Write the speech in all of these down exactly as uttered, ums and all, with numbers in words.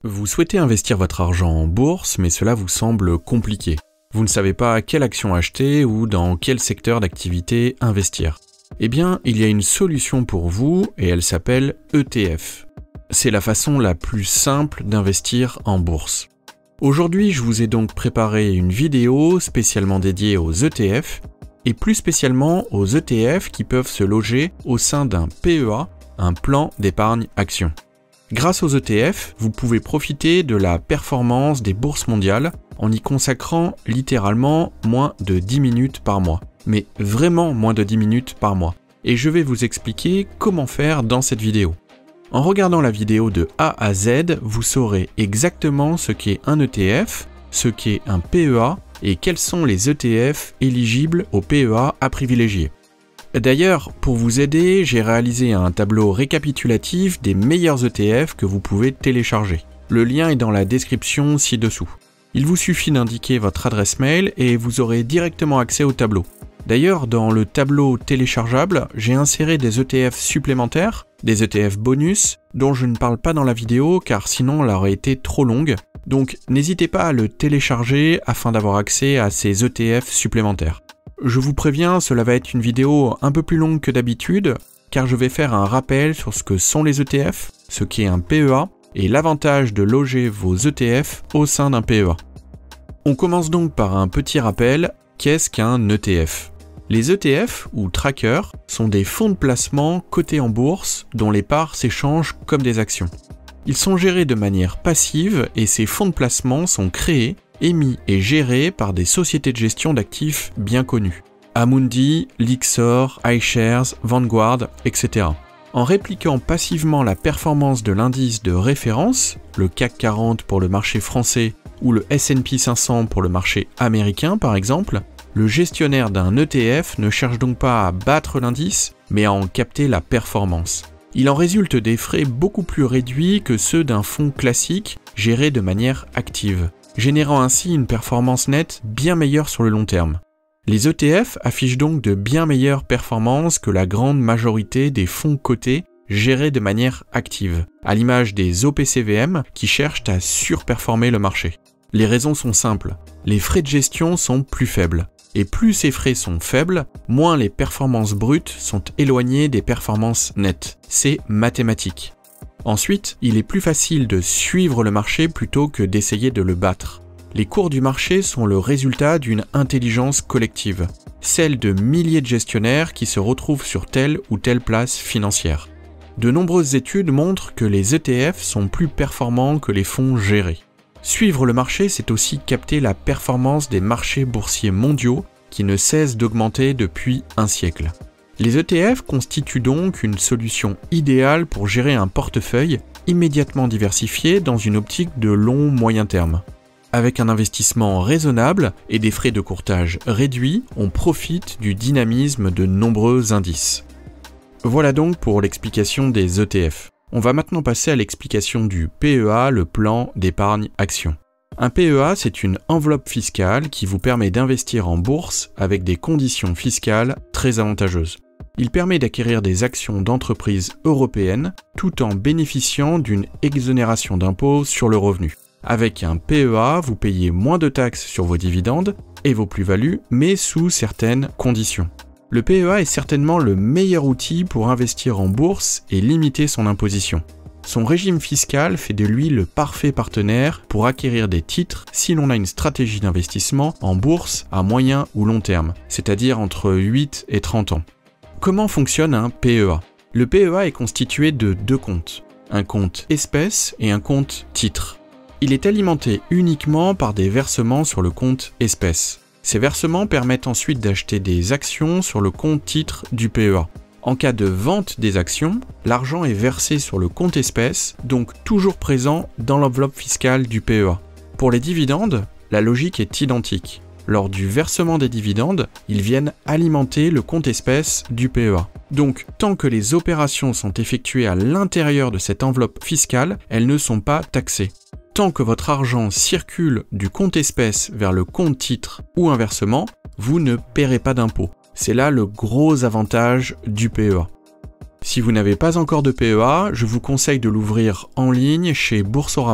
Vous souhaitez investir votre argent en bourse, mais cela vous semble compliqué. Vous ne savez pas quelle action acheter ou dans quel secteur d'activité investir. Eh bien, il y a une solution pour vous et elle s'appelle E T F. C'est la façon la plus simple d'investir en bourse. Aujourd'hui, je vous ai donc préparé une vidéo spécialement dédiée aux E T F et plus spécialement aux E T F qui peuvent se loger au sein d'un P E A, un plan d'épargne action. Grâce aux E T F, vous pouvez profiter de la performance des bourses mondiales en y consacrant littéralement moins de dix minutes par mois. Mais vraiment moins de dix minutes par mois. Et je vais vous expliquer comment faire dans cette vidéo. En regardant la vidéo de A à Z, vous saurez exactement ce qu'est un E T F, ce qu'est un P E A et quels sont les E T F éligibles au P E A à privilégier. D'ailleurs, pour vous aider, j'ai réalisé un tableau récapitulatif des meilleurs E T F que vous pouvez télécharger. Le lien est dans la description ci-dessous. Il vous suffit d'indiquer votre adresse mail et vous aurez directement accès au tableau. D'ailleurs, dans le tableau téléchargeable, j'ai inséré des E T F supplémentaires, des E T F bonus, dont je ne parle pas dans la vidéo car sinon elle aurait été trop longue. Donc n'hésitez pas à le télécharger afin d'avoir accès à ces E T F supplémentaires. Je vous préviens, cela va être une vidéo un peu plus longue que d'habitude, car je vais faire un rappel sur ce que sont les E T F, ce qu'est un P E A, et l'avantage de loger vos E T F au sein d'un P E A. On commence donc par un petit rappel, qu'est-ce qu'un E T F ? Les E T F, ou trackers, sont des fonds de placement cotés en bourse dont les parts s'échangent comme des actions. Ils sont gérés de manière passive et ces fonds de placement sont créés, émis et gérés par des sociétés de gestion d'actifs bien connues. Amundi, Lyxor, iShares, Vanguard, et cetera. En répliquant passivement la performance de l'indice de référence, le C A C quarante pour le marché français ou le S and P cinq cents pour le marché américain par exemple, le gestionnaire d'un E T F ne cherche donc pas à battre l'indice, mais à en capter la performance. Il en résulte des frais beaucoup plus réduits que ceux d'un fonds classique géré de manière active, générant ainsi une performance nette bien meilleure sur le long terme. Les E T F affichent donc de bien meilleures performances que la grande majorité des fonds cotés gérés de manière active, à l'image des O P C V M qui cherchent à surperformer le marché. Les raisons sont simples, les frais de gestion sont plus faibles. Et plus ces frais sont faibles, moins les performances brutes sont éloignées des performances nettes. C'est mathématique. Ensuite, il est plus facile de suivre le marché plutôt que d'essayer de le battre. Les cours du marché sont le résultat d'une intelligence collective, celle de milliers de gestionnaires qui se retrouvent sur telle ou telle place financière. De nombreuses études montrent que les E T F sont plus performants que les fonds gérés. Suivre le marché, c'est aussi capter la performance des marchés boursiers mondiaux qui ne cessent d'augmenter depuis un siècle. Les E T F constituent donc une solution idéale pour gérer un portefeuille immédiatement diversifié dans une optique de long-moyen terme. Avec un investissement raisonnable et des frais de courtage réduits, on profite du dynamisme de nombreux indices. Voilà donc pour l'explication des E T F. On va maintenant passer à l'explication du P E A, le plan d'épargne action. Un P E A, c'est une enveloppe fiscale qui vous permet d'investir en bourse avec des conditions fiscales très avantageuses. Il permet d'acquérir des actions d'entreprises européennes tout en bénéficiant d'une exonération d'impôt sur le revenu. Avec un P E A, vous payez moins de taxes sur vos dividendes et vos plus-values, mais sous certaines conditions. Le P E A est certainement le meilleur outil pour investir en bourse et limiter son imposition. Son régime fiscal fait de lui le parfait partenaire pour acquérir des titres si l'on a une stratégie d'investissement en bourse à moyen ou long terme, c'est-à-dire entre huit et trente ans. Comment fonctionne un P E A ? Le P E A est constitué de deux comptes, un compte espèce et un compte titre. Il est alimenté uniquement par des versements sur le compte espèce. Ces versements permettent ensuite d'acheter des actions sur le compte titre du P E A. En cas de vente des actions, l'argent est versé sur le compte espèce, donc toujours présent dans l'enveloppe fiscale du P E A. Pour les dividendes, la logique est identique. Lors du versement des dividendes, ils viennent alimenter le compte espèce du P E A. Donc, tant que les opérations sont effectuées à l'intérieur de cette enveloppe fiscale, elles ne sont pas taxées. Tant que votre argent circule du compte espèce vers le compte titre ou inversement, vous ne paierez pas d'impôt. C'est là le gros avantage du P E A. Si vous n'avez pas encore de P E A, je vous conseille de l'ouvrir en ligne chez Boursorama.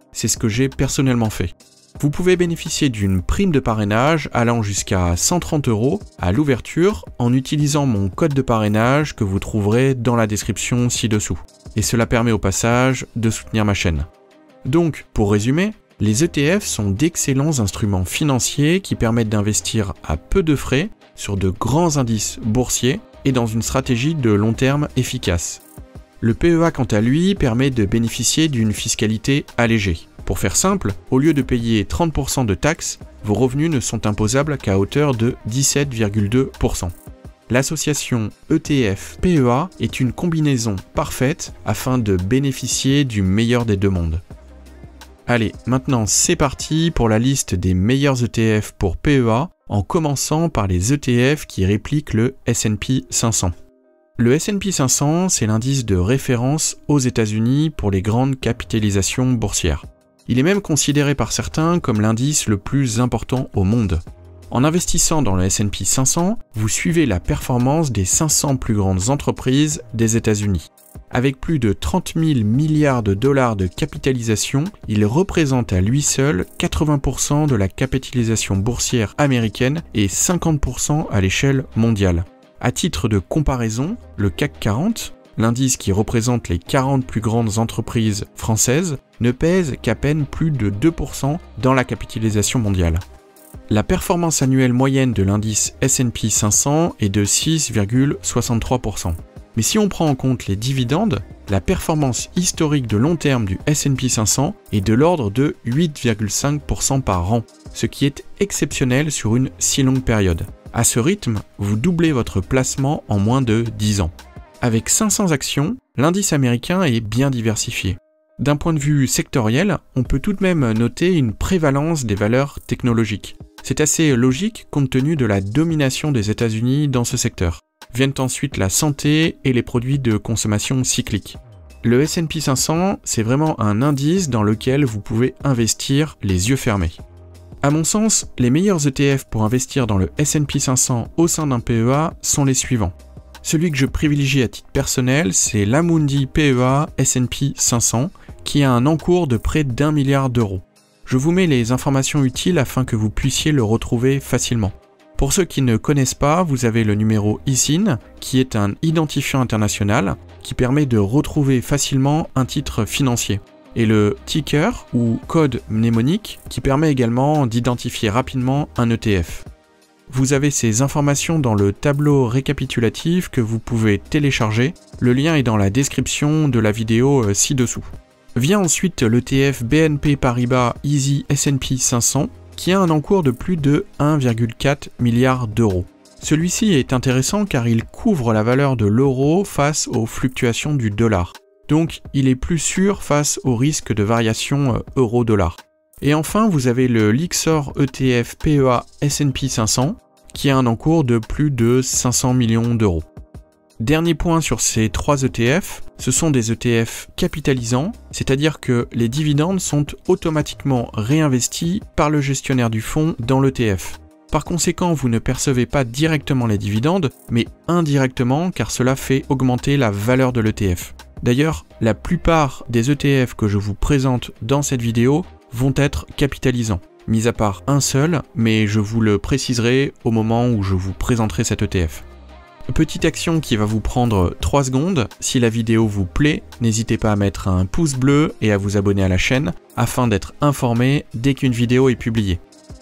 c'est ce que j'ai personnellement fait. Vous pouvez bénéficier d'une prime de parrainage allant jusqu'à cent trente euros à l'ouverture en utilisant mon code de parrainage que vous trouverez dans la description ci-dessous. Et cela permet au passage de soutenir ma chaîne. Donc, pour résumer, les E T F sont d'excellents instruments financiers qui permettent d'investir à peu de frais sur de grands indices boursiers et dans une stratégie de long terme efficace. Le P E A, quant à lui, permet de bénéficier d'une fiscalité allégée. Pour faire simple, au lieu de payer trente pour cent de taxes, vos revenus ne sont imposables qu'à hauteur de dix-sept virgule deux pour cent. L'association E T F-P E A est une combinaison parfaite afin de bénéficier du meilleur des deux mondes. Allez, maintenant c'est parti pour la liste des meilleurs E T F pour P E A, en commençant par les E T F qui répliquent le S and P cinq cents. Le S and P cinq cents, c'est l'indice de référence aux États-Unis pour les grandes capitalisations boursières. Il est même considéré par certains comme l'indice le plus important au monde. En investissant dans le S and P cinq cents, vous suivez la performance des cinq cents plus grandes entreprises des États-Unis. Avec plus de trente mille milliards de dollars de capitalisation, il représente à lui seul quatre-vingts pour cent de la capitalisation boursière américaine et cinquante pour cent à l'échelle mondiale. À titre de comparaison, le C A C quarante, l'indice qui représente les quarante plus grandes entreprises françaises, ne pèse qu'à peine plus de deux pour cent dans la capitalisation mondiale. La performance annuelle moyenne de l'indice S and P cinq cents est de six virgule soixante-trois pour cent. Mais si on prend en compte les dividendes, la performance historique de long terme du S and P cinq cents est de l'ordre de huit virgule cinq pour cent par an, ce qui est exceptionnel sur une si longue période. À ce rythme, vous doublez votre placement en moins de dix ans. Avec cinq cents actions, l'indice américain est bien diversifié. D'un point de vue sectoriel, on peut tout de même noter une prévalence des valeurs technologiques. C'est assez logique compte tenu de la domination des États-Unis dans ce secteur. Viennent ensuite la santé et les produits de consommation cyclique. Le S and P cinq cents, c'est vraiment un indice dans lequel vous pouvez investir les yeux fermés. À mon sens, les meilleurs E T F pour investir dans le S and P cinq cents au sein d'un P E A sont les suivants. Celui que je privilégie à titre personnel, c'est l'Amundi P E A S and P cinq cents, qui a un encours de près d'un milliard d'euros. Je vous mets les informations utiles afin que vous puissiez le retrouver facilement. Pour ceux qui ne connaissent pas, vous avez le numéro I S I N, qui est un identifiant international qui permet de retrouver facilement un titre financier. Et le ticker, ou code mnémonique, qui permet également d'identifier rapidement un E T F. Vous avez ces informations dans le tableau récapitulatif que vous pouvez télécharger. Le lien est dans la description de la vidéo ci-dessous. Vient ensuite l'E T F B N P Paribas Easy S and P cinq cents, qui a un encours de plus de un virgule quatre milliard d'euros. Celui-ci est intéressant car il couvre la valeur de l'euro face aux fluctuations du dollar. Donc il est plus sûr face au risque de variation euro-dollar. Et enfin, vous avez le Lyxor E T F P E A S and P cinq cents, qui a un encours de plus de cinq cents millions d'euros. Dernier point sur ces trois E T F, ce sont des E T F capitalisants, c'est-à-dire que les dividendes sont automatiquement réinvestis par le gestionnaire du fonds dans l'E T F. Par conséquent, vous ne percevez pas directement les dividendes, mais indirectement car cela fait augmenter la valeur de l'E T F. D'ailleurs, la plupart des E T F que je vous présente dans cette vidéo vont être capitalisants, mis à part un seul, mais je vous le préciserai au moment où je vous présenterai cet E T F. Petite action qui va vous prendre trois secondes, si la vidéo vous plaît, n'hésitez pas à mettre un pouce bleu et à vous abonner à la chaîne, afin d'être informé dès qu'une vidéo est publiée.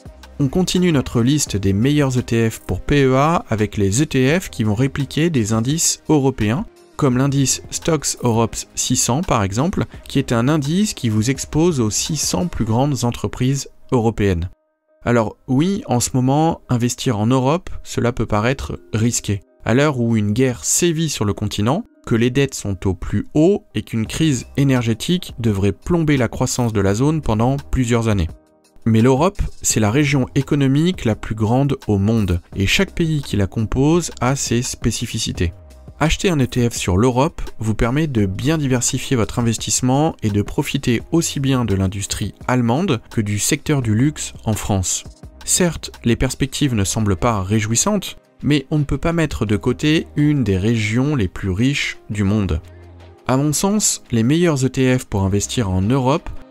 On continue notre liste des meilleurs E T F pour P E A avec les E T F qui vont répliquer des indices européens, comme l'indice Stocks Europe six cents par exemple, qui est un indice qui vous expose aux six cents plus grandes entreprises européennes. Alors oui, en ce moment, investir en Europe, cela peut paraître risqué. À l'heure où une guerre sévit sur le continent, que les dettes sont au plus haut et qu'une crise énergétique devrait plomber la croissance de la zone pendant plusieurs années. Mais l'Europe, c'est la région économique la plus grande au monde, et chaque pays qui la compose a ses spécificités. Acheter un E T F sur l'Europe vous permet de bien diversifier votre investissement et de profiter aussi bien de l'industrie allemande que du secteur du luxe en France. Certes, les perspectives ne semblent pas réjouissantes, mais on ne peut pas mettre de côté une des régions les plus riches du monde. À mon sens, les meilleurs E T F pour investir en Europe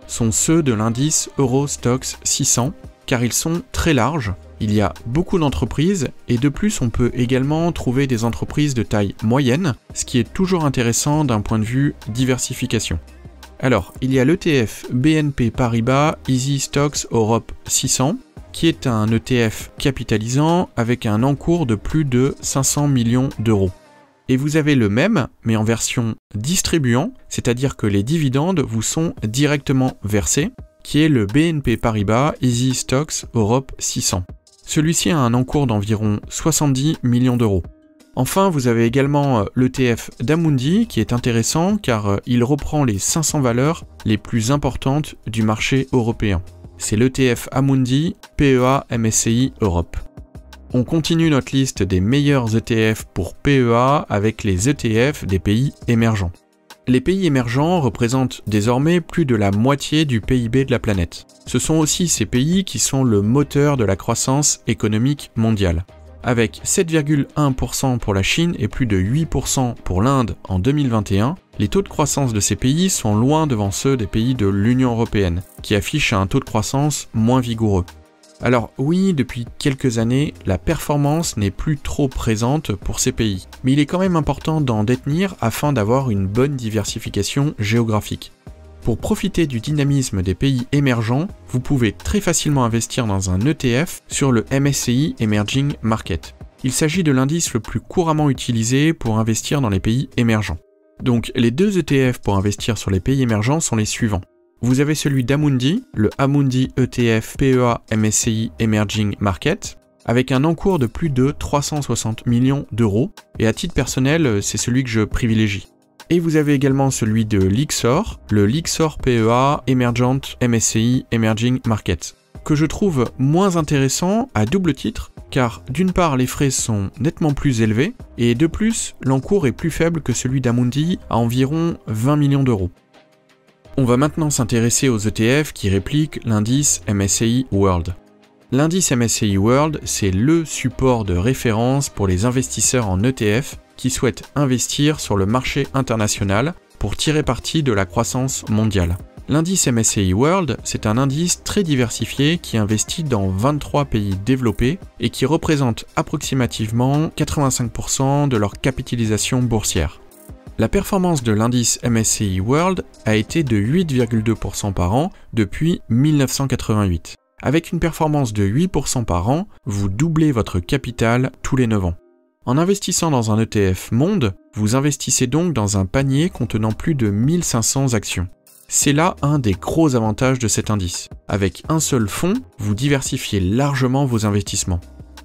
sont ceux de l'indice Eurostoxx six cents, car ils sont très larges, il y a beaucoup d'entreprises, et de plus on peut également trouver des entreprises de taille moyenne, ce qui est toujours intéressant d'un point de vue diversification. Alors, il y a l'E T F B N P Paribas Easy Stocks Europe six cents, qui est un E T F capitalisant avec un encours de plus de cinq cents millions d'euros. Et vous avez le même, mais en version distribuant, c'est-à-dire que les dividendes vous sont directement versés, qui est le B N P Paribas Easy Stocks Europe six cents. Celui-ci a un encours d'environ soixante-dix millions d'euros. Enfin, vous avez également l'E T F d'Amundi qui est intéressant car il reprend les cinq cents valeurs les plus importantes du marché européen. C'est l'E T F Amundi P E A M S C I Europe. On continue notre liste des meilleurs E T F pour P E A avec les E T F des pays émergents. Les pays émergents représentent désormais plus de la moitié du P I B de la planète. Ce sont aussi ces pays qui sont le moteur de la croissance économique mondiale. Avec sept virgule un pour cent pour la Chine et plus de huit pour cent pour l'Inde en deux mille vingt et un, les taux de croissance de ces pays sont loin devant ceux des pays de l'Union européenne, qui affichent un taux de croissance moins vigoureux. Alors oui, depuis quelques années, la performance n'est plus trop présente pour ces pays, mais il est quand même important d'en détenir afin d'avoir une bonne diversification géographique. Pour profiter du dynamisme des pays émergents, vous pouvez très facilement investir dans un E T F sur le M S C I Emerging Market. Il s'agit de l'indice le plus couramment utilisé pour investir dans les pays émergents. Donc les deux E T F pour investir sur les pays émergents sont les suivants. Vous avez celui d'Amundi, le Amundi E T F P E A M S C I Emerging Market, avec un encours de plus de trois cent soixante millions d'euros, et à titre personnel, c'est celui que je privilégie. Et vous avez également celui de Lyxor, le Lyxor P E A Emergent M S C I Emerging Market, que je trouve moins intéressant à double titre, car d'une part les frais sont nettement plus élevés, et de plus, l'encours est plus faible que celui d'Amundi à environ vingt millions d'euros. On va maintenant s'intéresser aux E T F qui répliquent l'indice M S C I World. L'indice M S C I World, c'est le support de référence pour les investisseurs en E T F qui souhaitent investir sur le marché international pour tirer parti de la croissance mondiale. L'indice M S C I World, c'est un indice très diversifié qui investit dans vingt-trois pays développés et qui représente approximativement quatre-vingt-cinq pour cent de leur capitalisation boursière. La performance de l'indice M S C I World a été de huit virgule deux pour cent par an depuis mille neuf cent quatre-vingt-huit. Avec une performance de huit pour cent par an, vous doublez votre capital tous les neuf ans. En investissant dans un E T F monde, vous investissez donc dans un panier contenant plus de mille cinq cents actions. C'est là un des gros avantages de cet indice. Avec un seul fonds, vous diversifiez largement vos investissements.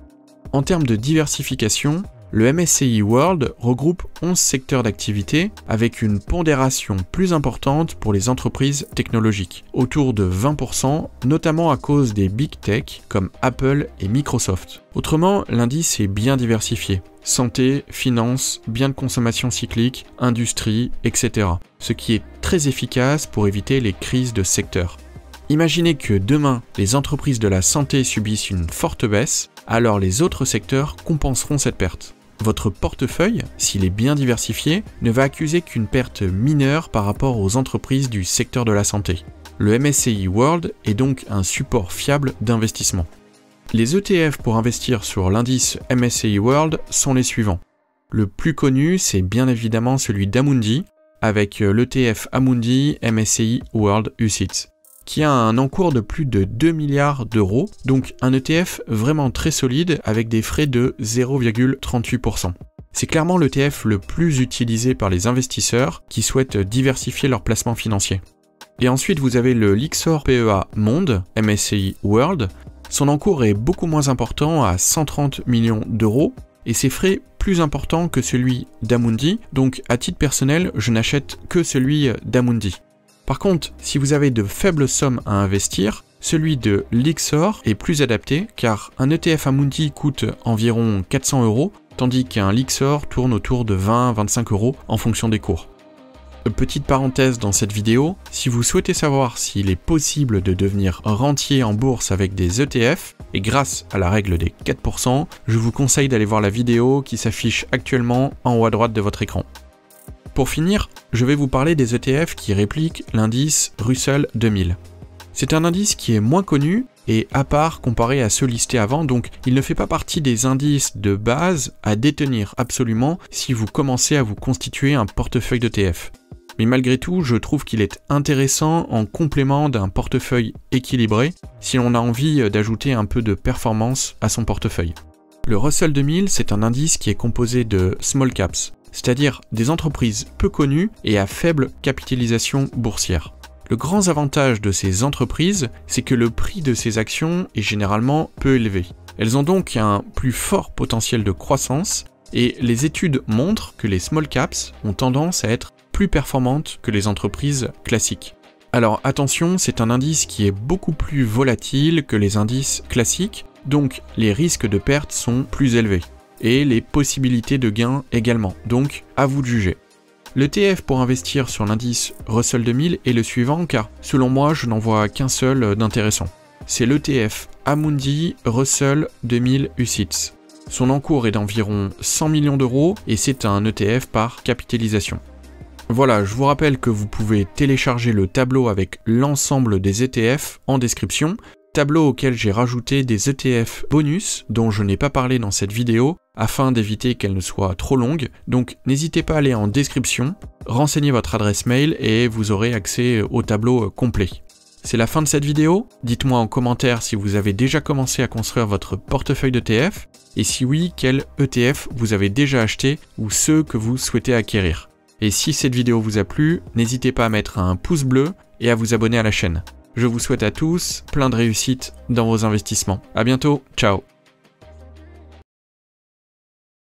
En termes de diversification, le M S C I World regroupe onze secteurs d'activité avec une pondération plus importante pour les entreprises technologiques, autour de vingt pour cent, notamment à cause des big tech comme Apple et Microsoft. Autrement, l'indice est bien diversifié. Santé, finance, biens de consommation cyclique, industrie, et cetera. Ce qui est très efficace pour éviter les crises de secteur. Imaginez que demain, les entreprises de la santé subissent une forte baisse, alors les autres secteurs compenseront cette perte. Votre portefeuille, s'il est bien diversifié, ne va accuser qu'une perte mineure par rapport aux entreprises du secteur de la santé. Le M S C I World est donc un support fiable d'investissement. Les E T F pour investir sur l'indice M S C I World sont les suivants. Le plus connu, c'est bien évidemment celui d'Amundi, avec l'E T F Amundi M S C I World U C I T S, qui a un encours de plus de deux milliards d'euros, donc un E T F vraiment très solide avec des frais de zéro virgule trente-huit pour cent. C'est clairement l'E T F le plus utilisé par les investisseurs qui souhaitent diversifier leurs placements financiers. Et ensuite vous avez le Lyxor P E A Monde M S C I World. Son encours est beaucoup moins important à cent trente millions d'euros et ses frais plus importants que celui d'Amundi, donc à titre personnel je n'achète que celui d'Amundi. Par contre, si vous avez de faibles sommes à investir, celui de Lyxor est plus adapté car un E T F Amundi coûte environ quatre cents euros, tandis qu'un Lyxor tourne autour de vingt à vingt-cinq euros en fonction des cours. Petite parenthèse dans cette vidéo, si vous souhaitez savoir s'il est possible de devenir rentier en bourse avec des E T F, et grâce à la règle des quatre pour cent, je vous conseille d'aller voir la vidéo qui s'affiche actuellement en haut à droite de votre écran. Pour finir, je vais vous parler des E T F qui répliquent l'indice Russell deux mille. C'est un indice qui est moins connu et à part comparé à ceux listés avant, donc il ne fait pas partie des indices de base à détenir absolument si vous commencez à vous constituer un portefeuille d'E T F. Mais malgré tout, je trouve qu'il est intéressant en complément d'un portefeuille équilibré si l'on a envie d'ajouter un peu de performance à son portefeuille. Le Russell deux mille, c'est un indice qui est composé de small caps, c'est-à-dire des entreprises peu connues et à faible capitalisation boursière. Le grand avantage de ces entreprises, c'est que le prix de ces actions est généralement peu élevé. Elles ont donc un plus fort potentiel de croissance et les études montrent que les small caps ont tendance à être plus performantes que les entreprises classiques. Alors attention, c'est un indice qui est beaucoup plus volatile que les indices classiques, donc les risques de perte sont plus élevés et les possibilités de gain également, donc à vous de juger. Le T F pour investir sur l'indice Russell deux mille est le suivant car, selon moi, je n'en vois qu'un seul d'intéressant. C'est l'E T F Amundi Russell deux mille U C I T S. Son encours est d'environ cent millions d'euros et c'est un E T F par capitalisation. Voilà, je vous rappelle que vous pouvez télécharger le tableau avec l'ensemble des E T F en description, tableau auquel j'ai rajouté des E T F bonus dont je n'ai pas parlé dans cette vidéo, afin d'éviter qu'elle ne soit trop longue, donc n'hésitez pas à aller en description, renseignez votre adresse mail et vous aurez accès au tableau complet. C'est la fin de cette vidéo, dites-moi en commentaire si vous avez déjà commencé à construire votre portefeuille d'E T F, et si oui, quel E T F vous avez déjà acheté ou ceux que vous souhaitez acquérir. Et si cette vidéo vous a plu, n'hésitez pas à mettre un pouce bleu et à vous abonner à la chaîne. Je vous souhaite à tous plein de réussite dans vos investissements. À bientôt, ciao.